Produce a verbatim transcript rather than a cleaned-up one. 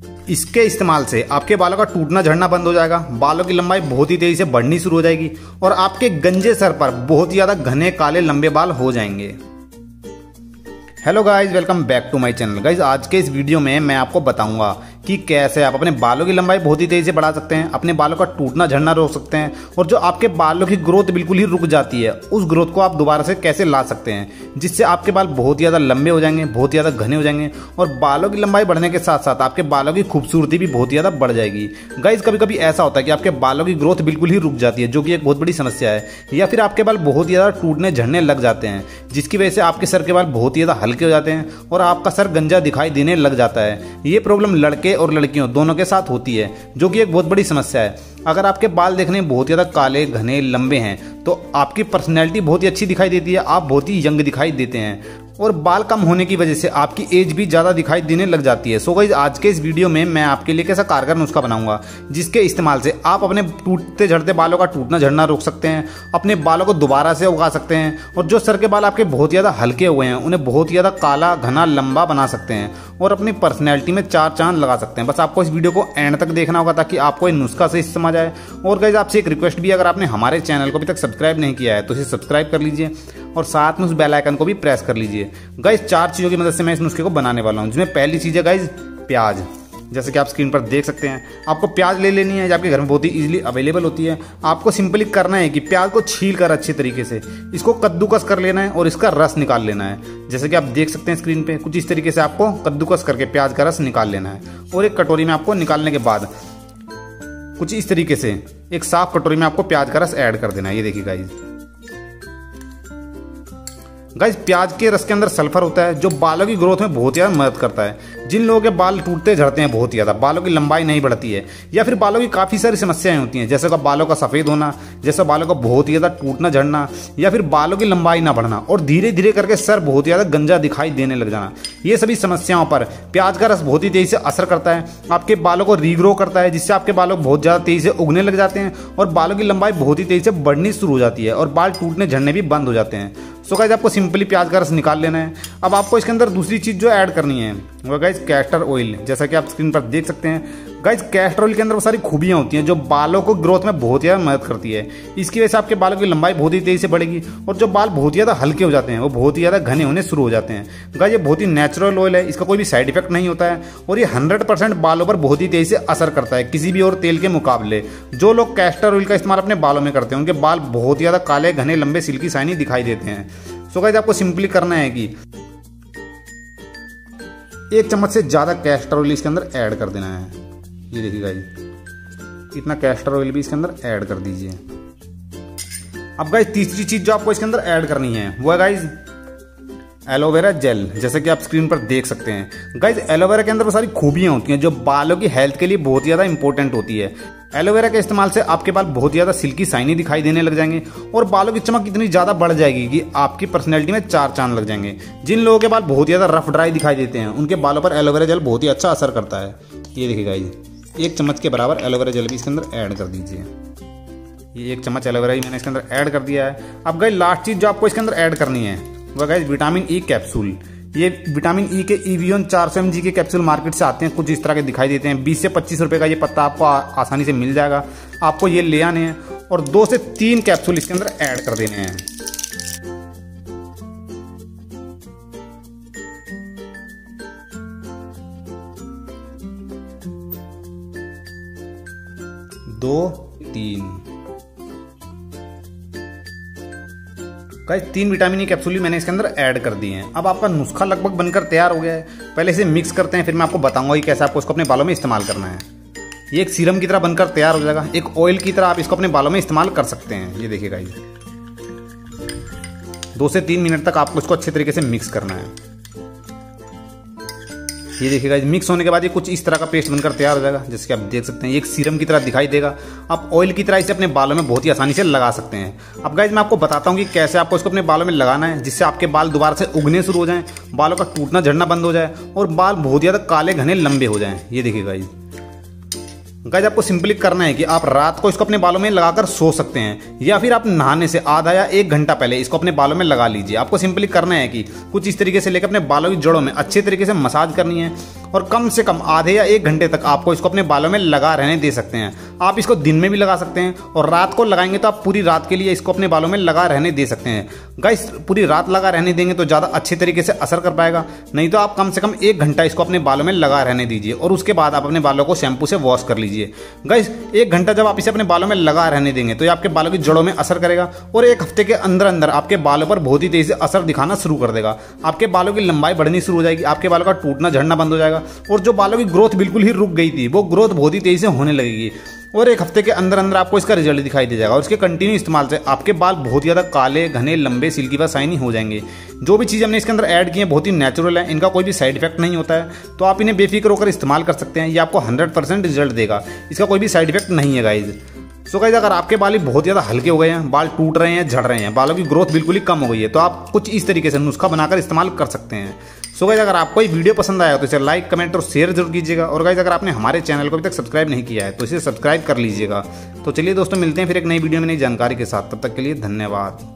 इसके इस्तेमाल से आपके बालों का टूटना झड़ना बंद हो जाएगा, बालों की लंबाई बहुत ही तेजी से बढ़नी शुरू हो जाएगी और आपके गंजे सर पर बहुत ही ज़्यादा घने काले लंबे बाल हो जाएंगे। Hello guys, welcome back to my channel. Guys आज के इस वीडियो में मैं आपको बताऊंगा कि कैसे आप अपने बालों की लंबाई बहुत ही तेजी से बढ़ा सकते हैं, अपने बालों का टूटना झड़ना रोक सकते हैं और जो आपके बालों की ग्रोथ बिल्कुल ही रुक जाती है उस ग्रोथ को आप दोबारा से कैसे ला सकते हैं, जिससे आपके बाल बहुत ही ज़्यादा लंबे हो जाएंगे, बहुत ही ज़्यादा घने हो जाएंगे और बालों की लंबाई बढ़ने के साथ साथ आपके बालों की खूबसूरती भी बहुत ही ज़्यादा बढ़ जाएगी। गाइज कभी कभी ऐसा होता है कि आपके बालों की ग्रोथ बिल्कुल ही रुक जाती है, जो कि एक बहुत बड़ी समस्या है, या फिर आपके बाल बहुत ही ज़्यादा टूटने झड़ने लग जाते हैं, जिसकी वजह से आपके सर के बाल बहुत ही ज़्यादा हल्के हो जाते हैं और आपका सर गंजा दिखाई देने लग जाता है। ये प्रॉब्लम लड़के और लड़कियों दोनों के साथ होती है, जो कि एक बहुत बड़ी समस्या है। अगर आपके बाल देखने में बहुत ज़्यादा काले घने लंबे हैं तो आपकी पर्सनैलिटी बहुत ही अच्छी दिखाई देती है, आप बहुत ही यंग दिखाई देते हैं और बाल कम होने की वजह से आपकी एज भी ज़्यादा दिखाई देने लग जाती है। सो गाइस आज के इस वीडियो में मैं आपके लिए कैसा कारगर नुस्खा बनाऊंगा जिसके इस्तेमाल से आप अपने टूटते झड़ते बालों का टूटना झड़ना रोक सकते हैं, अपने बालों को दोबारा से उगा सकते हैं और जो सर के बाल आपके बहुत ज़्यादा हल्के हुए हैं उन्हें बहुत ही ज़्यादा काला घना लंबा बना सकते हैं और अपनी पर्सनैलिटी में चार चांद लगा सकते हैं। बस आपको इस वीडियो को एंड तक देखना होगा ताकि आपको ये नुस्खा से समझ आए। और गाइस आपसे एक रिक्वेस्ट भी, अगर आपने हमारे चैनल को अभी तक सब्सक्राइब नहीं किया है तो इसे सब्सक्राइब कर लीजिए और साथ में उस बेल आइकन को भी प्रेस कर लीजिए। गाइस चार चीज़ों की मदद से मैं इस नुस्खे को बनाने वाला हूँ, जिसमें पहली चीज़ है गाइस प्याज। जैसे कि आप स्क्रीन पर देख सकते हैं, आपको प्याज ले लेनी है जो आपके घर में बहुत ही इजीली अवेलेबल होती है। आपको सिंपली करना है कि प्याज को छील कर अच्छे तरीके से इसको कद्दूकस कर लेना है और इसका रस निकाल लेना है। जैसे कि आप देख सकते हैं स्क्रीन पे, कुछ इस तरीके से आपको कद्दूकस करके प्याज का रस निकाल लेना है और एक कटोरी में आपको निकालने के बाद कुछ इस तरीके से एक साफ कटोरी में आपको प्याज का रस ऐड कर देना है। ये देखिए गाइस, गाइस प्याज के रस के अंदर सल्फर होता है जो बालों की ग्रोथ में बहुत ज़्यादा मदद करता है। जिन लोगों के बाल टूटते झड़ते हैं बहुत ज़्यादा, बालों की लंबाई नहीं बढ़ती है या फिर बालों की काफ़ी सारी समस्याएं होती हैं, जैसे का बालों का सफ़ेद होना, जैसे बालों का बहुत ही ज़्यादा टूटना झड़ना या फिर बालों की लंबाई ना बढ़ना और धीरे धीरे करके सर बहुत ज़्यादा गंजा दिखाई देने लग जाना, ये सभी समस्याओं पर प्याज का रस बहुत ही तेज़ी से असर करता है। आपके बालों को रीग्रो करता है, जिससे आपके बालों बहुत ज़्यादा तेज़ी से उगने लग जाते हैं और बालों की लंबाई बहुत ही तेज़ी से बढ़नी शुरू हो जाती है और बाल टूटने झड़ने भी बंद हो जाते हैं। सो गाइस आपको सिंपली प्याज का रस निकाल लेना है। अब आपको इसके अंदर दूसरी चीज़ जो ऐड करनी है वो गाइस कैस्टर ऑयल, जैसा कि आप स्क्रीन पर देख सकते हैं। गाइस कैस्टर ऑयल के अंदर वो सारी खूबियाँ होती हैं जो बालों को ग्रोथ में बहुत ज़्यादा मदद करती है। इसकी वजह से आपके बालों की लंबाई बहुत ही तेज़ी से बढ़ेगी और जो बाल बहुत ही ज़्यादा हल्के हो जाते हैं वो बहुत ही ज़्यादा घने होने शुरू हो जाते हैं। गाइस ये बहुत ही नेचुरल ऑयल है, इसका कोई भी साइड इफेक्ट नहीं होता है और ये हंड्रेड परसेंट बालों पर बहुत ही तेज़ी से असर करता है किसी भी और तेल के मुकाबले। जो लोग कैस्टर ऑयल का इस्तेमाल अपने बालों में करते हैं उनके बाल बहुत ही ज़्यादा काले घने लंबे सिल्की शाइनी दिखाई देते हैं। सो गाइस आपको सिंपली करना है कि एक चम्मच से ज़्यादा कैस्टर ऑयल इसके अंदर ऐड कर देना है। ये देखिए गाइस, इतना कैस्टर ऑयल भी इसके अंदर ऐड कर दीजिए। अब गाइस तीसरी चीज़ जो आपको इसके अंदर ऐड करनी है वो है गाइस एलोवेरा जेल, जैसे कि आप स्क्रीन पर देख सकते हैं। गाइस एलोवेरा के अंदर वो सारी खूबियाँ होती हैं जो बालों की हेल्थ के लिए बहुत ही ज़्यादा इंपॉर्टेंट होती है। एलोवेरा के इस्तेमाल से आपके बाल बहुत ज़्यादा सिल्की शाइनी दिखाई देने लग जाएंगे और बालों की चमक इतनी ज़्यादा बढ़ जाएगी कि आपकी पर्सनैलिटी में चार चांद लग जाएंगे। जिन लोगों के बाल बहुत ज़्यादा रफ ड्राई दिखाई देते हैं उनके बालों पर एलोवेरा जेल बहुत ही अच्छा असर करता है। ये देखिए गाइस, एक चम्मच के बराबर एलोवेरा जेल भी इसके अंदर ऐड कर दीजिए। ये एक चम्मच एलोवेरा ही मैंने इसके अंदर ऐड कर दिया है। अब गाइस लास्ट चीज़ जो आपको इसके अंदर ऐड करनी है वो गाइस विटामिन ई कैप्सूल। ये विटामिन ई के इवियन चार सौ एम जी के कैप्सूल मार्केट से आते हैं, कुछ इस तरह के दिखाई देते हैं। बीस से पच्चीस रुपए का ये पत्ता आपको आसानी से मिल जाएगा। आपको ये ले आने हैं और दो से तीन कैप्सूल इसके अंदर ऐड कर देने हैं। दो तीन गाइस तीन विटामिन ई कैप्सूल मैंने इसके अंदर ऐड कर दिए हैं। अब आपका नुस्खा लगभग बनकर तैयार हो गया है। पहले इसे मिक्स करते हैं, फिर मैं आपको बताऊंगा कि कैसे आपको इसको अपने बालों में इस्तेमाल करना है। ये एक सीरम की तरह बनकर तैयार हो जाएगा, एक ऑयल की तरह आप इसको अपने बालों में इस्तेमाल कर सकते हैं। ये देखिए गाइस, दो से तीन मिनट तक आपको इसको अच्छे तरीके से मिक्स करना है। ये देखिए गाइस, मिक्स होने के बाद ये कुछ इस तरह का पेस्ट बनकर तैयार हो जाएगा, जैसे कि आप देख सकते हैं। ये एक सीरम की तरह दिखाई देगा। आप ऑयल की तरह इसे अपने बालों में बहुत ही आसानी से लगा सकते हैं। अब गाइस मैं आपको बताता हूँ कि कैसे आपको इसको अपने बालों में लगाना है, जिससे आपके बाल दोबारा से उगने शुरू हो जाएं, बालों का टूटना झड़ना बंद हो जाए और बाल बहुत ज़्यादा काले घने लंबे हो जाएं। ये देखिए गाइस, गाइस आपको सिंपली करना है कि आप रात को इसको अपने बालों में लगाकर सो सकते हैं, या फिर आप नहाने से आधा या एक घंटा पहले इसको अपने बालों में लगा लीजिए। आपको सिंपली करना है कि कुछ इस तरीके से लेकर अपने बालों की जड़ों में अच्छे तरीके से मसाज करनी है और कम से कम आधे या एक घंटे तक आपको इसको अपने बालों में लगा रहने दे सकते हैं। आप इसको दिन में भी लगा सकते हैं और रात को लगाएंगे तो आप पूरी रात के लिए इसको अपने बालों में लगा रहने दे सकते हैं। गाइस पूरी रात लगा रहने देंगे तो ज़्यादा अच्छे तरीके से असर कर पाएगा, नहीं तो आप कम से कम एक घंटा इसको अपने बालों में लगा रहने दीजिए और उसके बाद आप अपने बालों को शैम्पू से वॉश कर लीजिए। गाइस एक घंटा जब आप इसे अपने बालों में लगा रहने देंगे तो ये आपके बालों की जड़ों में असर करेगा और एक हफ्ते के अंदर अंदर आपके बालों पर बहुत ही तेजी से असर दिखाना शुरू कर देगा। आपके बालों की लंबाई बढ़नी शुरू हो जाएगी, आपके बालों का टूटना झड़ना बंद हो जाएगा और जो बालों की ग्रोथ बिल्कुल ही रुक गई थी वो ग्रोथ बहुत ही तेजी से होने लगेगी और एक हफ्ते के अंदर अंदर आपको इसका रिजल्ट दिखाई दे जाएगा। और इसके कंटिन्यू इस्तेमाल से आपके बाल बहुत ही ज़्यादा काले घने लंबे सिल्की व शाइनी हो जाएंगे। जो भी चीज़ हमने इसके अंदर ऐड की है बहुत ही नेचुरल है, इनका कोई भी साइड इफेक्ट नहीं होता है, तो आप इन्हें बेफिक्र होकर इस्तेमाल कर सकते हैं। ये आपको हंड्रेड परसेंट रिजल्ट देगा, इसका कोई भी साइड इफेक्ट नहीं है गाइज। सो गाइज अगर आपके बाल बहुत ज़्यादा हल्के हो गए हैं, बाल टूट रहे हैं, झड़ रहे हैं, बालों की ग्रोथ बिल्कुल ही कम हो गई है, तो आप कुछ इस तरीके से नुस्खा बनाकर इस्तेमाल कर सकते हैं। सो गाइज अगर आपको ये वीडियो पसंद आया तो इसे लाइक कमेंट और शेयर जरूर कीजिएगा। और गाइज अगर आपने हमारे चैनल को अभी तक सब्सक्राइब नहीं किया है तो इसे सब्सक्राइब कर लीजिएगा। तो चलिए दोस्तों मिलते हैं फिर एक नई वीडियो में नई जानकारी के साथ, तब तक के लिए धन्यवाद।